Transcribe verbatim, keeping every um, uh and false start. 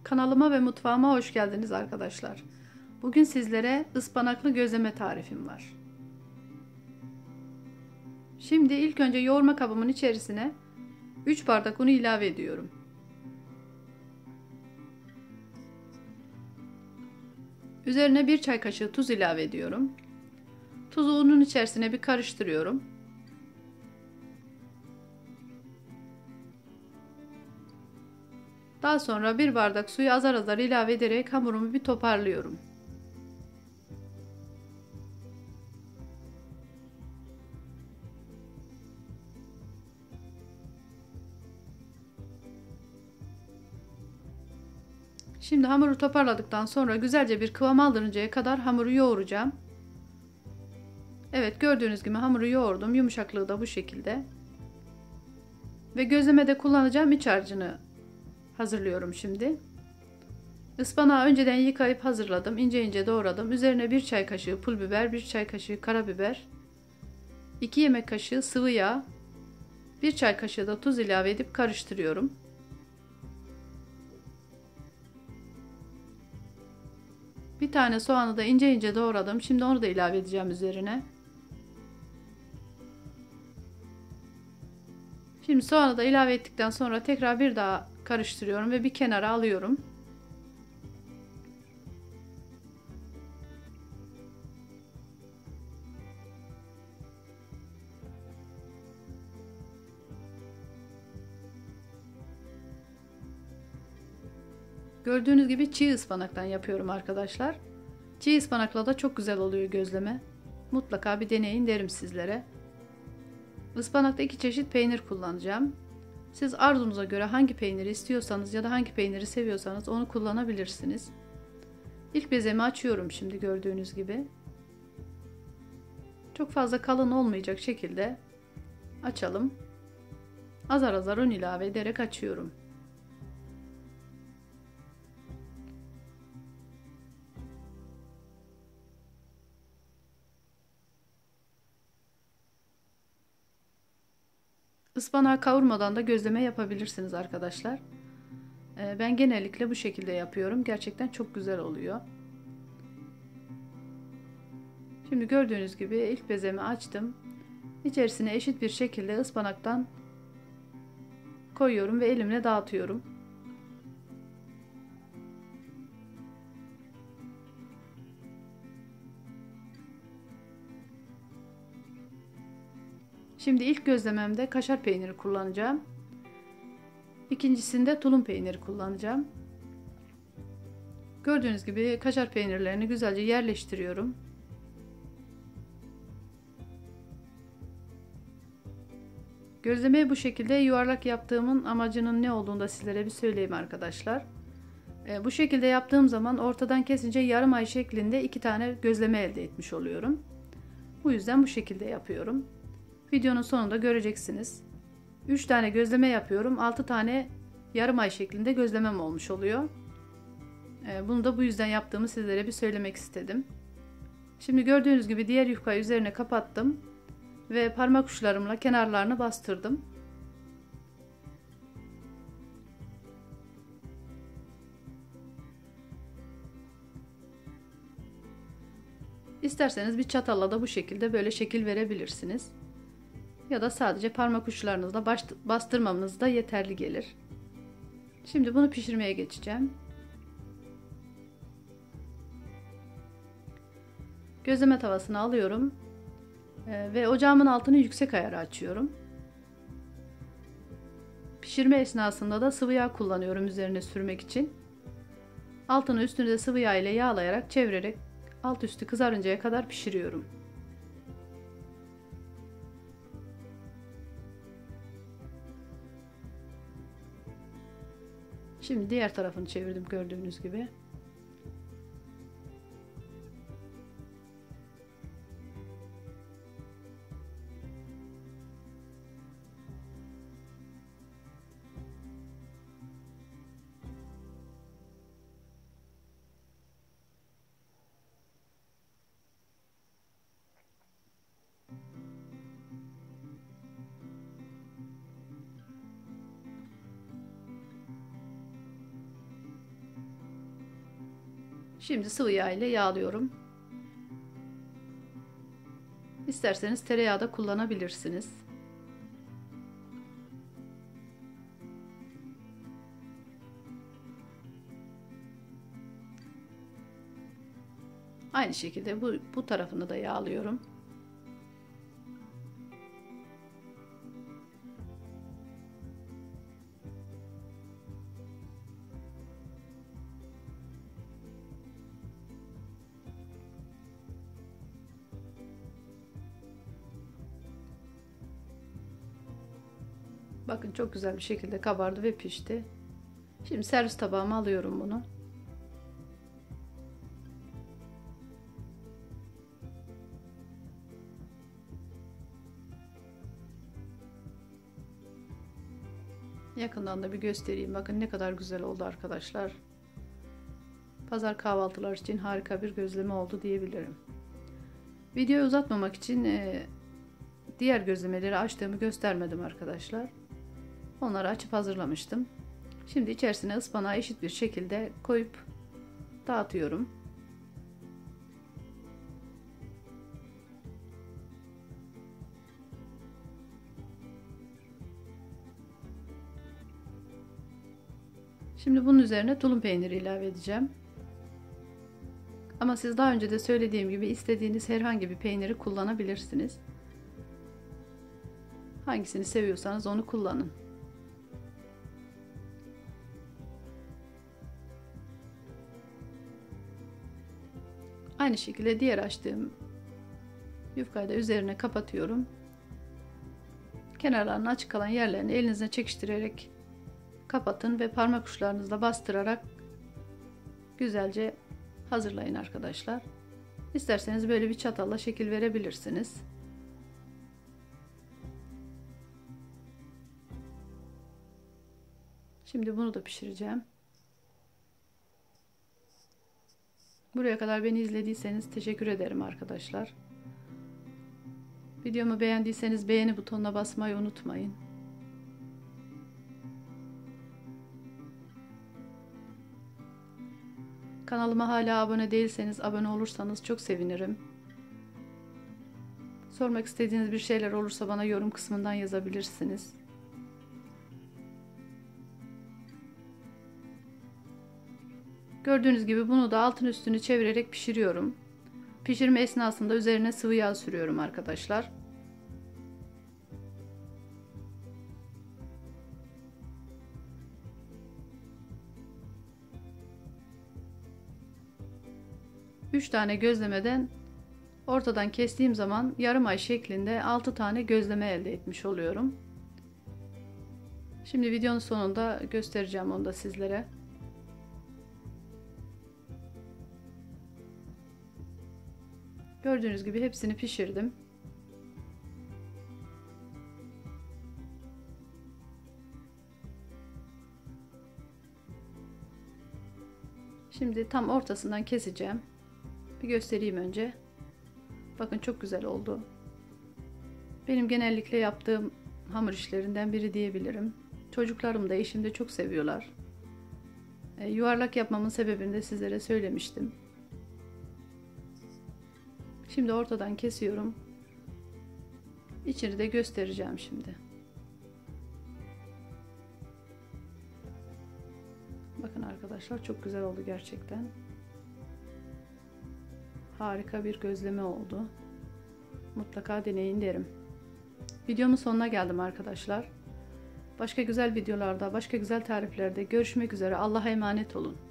Kanalıma ve mutfağıma hoş geldiniz arkadaşlar. Bugün sizlere ıspanaklı gözleme tarifim var. Şimdi ilk önce yoğurma kabımın içerisine üç bardak unu ilave ediyorum. Üzerine bir çay kaşığı tuz ilave ediyorum. Tuzu unun içerisine bir karıştırıyorum. Daha sonra bir bardak suyu azar azar ilave ederek hamurumu bir toparlıyorum. Şimdi hamuru toparladıktan sonra güzelce bir kıvam aldırıncaya kadar hamuru yoğuracağım. Evet, gördüğünüz gibi hamuru yoğurdum. Yumuşaklığı da bu şekilde. Ve gözlemede kullanacağım iç harcını hazırlıyorum şimdi. Ispanağı önceden yıkayıp hazırladım. İnce ince doğradım. Üzerine bir çay kaşığı pul biber, bir çay kaşığı karabiber, iki yemek kaşığı sıvı yağ, bir çay kaşığı da tuz ilave edip karıştırıyorum. Bir tane soğanı da ince ince doğradım. Şimdi onu da ilave edeceğim üzerine. Şimdi soğanı da ilave ettikten sonra tekrar bir daha karıştırıyorum ve bir kenara alıyorum. Gördüğünüz gibi çiğ ıspanaktan yapıyorum arkadaşlar. Çiğ ıspanakla da çok güzel oluyor gözleme. Mutlaka bir deneyin derim sizlere. Ispanakta iki çeşit peynir kullanacağım. Siz arzunuza göre hangi peyniri istiyorsanız ya da hangi peyniri seviyorsanız onu kullanabilirsiniz. İlk bezemi açıyorum şimdi gördüğünüz gibi. Çok fazla kalın olmayacak şekilde açalım. Azar azar un ilave ederek açıyorum. Ispanağı kavurmadan da gözleme yapabilirsiniz arkadaşlar. Ben genellikle bu şekilde yapıyorum. Gerçekten çok güzel oluyor. Şimdi gördüğünüz gibi ilk bezemi açtım. İçerisine eşit bir şekilde ıspanaktan koyuyorum ve elimle dağıtıyorum. Şimdi ilk gözlememde kaşar peyniri kullanacağım. İkincisinde tulum peyniri kullanacağım. Gördüğünüz gibi kaşar peynirlerini güzelce yerleştiriyorum. Gözlemeyi bu şekilde yuvarlak yaptığımın amacının ne olduğunu da sizlere bir söyleyeyim arkadaşlar. Bu şekilde yaptığım zaman ortadan kesince yarım ay şeklinde iki tane gözleme elde etmiş oluyorum. Bu yüzden bu şekilde yapıyorum. Videonun sonunda göreceksiniz. üç tane gözleme yapıyorum. altı tane yarım ay şeklinde gözlemem olmuş oluyor. Bunu da bu yüzden yaptığımı sizlere bir söylemek istedim. Şimdi gördüğünüz gibi diğer yufkayı üzerine kapattım. Ve parmak uçlarımla kenarlarını bastırdım. İsterseniz bir çatalla da bu şekilde böyle şekil verebilirsiniz. Ya da sadece parmak uçlarınızla bastırmamız da yeterli gelir. Şimdi bunu pişirmeye geçeceğim. Gözleme tavasını alıyorum. Ve ocağımın altını yüksek ayara açıyorum. Pişirme esnasında da sıvı yağ kullanıyorum üzerine sürmek için. Altını üstünü de sıvı yağ ile yağlayarak çevirerek alt üstü kızarıncaya kadar pişiriyorum. Şimdi diğer tarafını çevirdim gördüğünüz gibi. Şimdi sıvı yağ ile yağlıyorum. İsterseniz tereyağı da kullanabilirsiniz. Aynı şekilde bu, bu tarafını da yağlıyorum. Bakın çok güzel bir şekilde kabardı ve pişti. Şimdi servis tabağıma alıyorum bunu. Yakından da bir göstereyim. Bakın ne kadar güzel oldu arkadaşlar. Pazar kahvaltılar için harika bir gözleme oldu diyebilirim. Videoyu uzatmamak için e, diğer gözlemeleri açtığımı göstermedim arkadaşlar. Onları açıp hazırlamıştım. Şimdi içerisine ıspanağı eşit bir şekilde koyup dağıtıyorum. Şimdi bunun üzerine tulum peyniri ilave edeceğim. Ama siz daha önce de söylediğim gibi istediğiniz herhangi bir peyniri kullanabilirsiniz. Hangisini seviyorsanız onu kullanın. Aynı şekilde diğer açtığım yufkayı da üzerine kapatıyorum. Kenarlarının açık kalan yerlerini elinizle çekiştirerek kapatın ve parmak uçlarınızla bastırarak güzelce hazırlayın arkadaşlar. İsterseniz böyle bir çatalla şekil verebilirsiniz. Şimdi bunu da pişireceğim. Buraya kadar beni izlediyseniz teşekkür ederim arkadaşlar. Videomu beğendiyseniz beğeni butonuna basmayı unutmayın. Kanalıma hala abone değilseniz abone olursanız çok sevinirim. Sormak istediğiniz bir şeyler olursa bana yorum kısmından yazabilirsiniz. Gördüğünüz gibi bunu da altın üstünü çevirerek pişiriyorum. Pişirme esnasında üzerine sıvı yağ sürüyorum arkadaşlar. üç tane gözlemeden ortadan kestiğim zaman yarım ay şeklinde altı tane gözleme elde etmiş oluyorum. Şimdi videonun sonunda göstereceğim onu da sizlere. Gördüğünüz gibi hepsini pişirdim. Şimdi tam ortasından keseceğim. Bir göstereyim önce. Bakın çok güzel oldu. Benim genellikle yaptığım hamur işlerinden biri diyebilirim. Çocuklarım da eşim de çok seviyorlar. E, yuvarlak yapmamın sebebini de sizlere söylemiştim. Şimdi ortadan kesiyorum. İçini de göstereceğim şimdi. Bakın arkadaşlar çok güzel oldu gerçekten. Harika bir gözleme oldu. Mutlaka deneyin derim. Videomun sonuna geldim arkadaşlar. Başka güzel videolarda, başka güzel tariflerde görüşmek üzere. Allah'a emanet olun.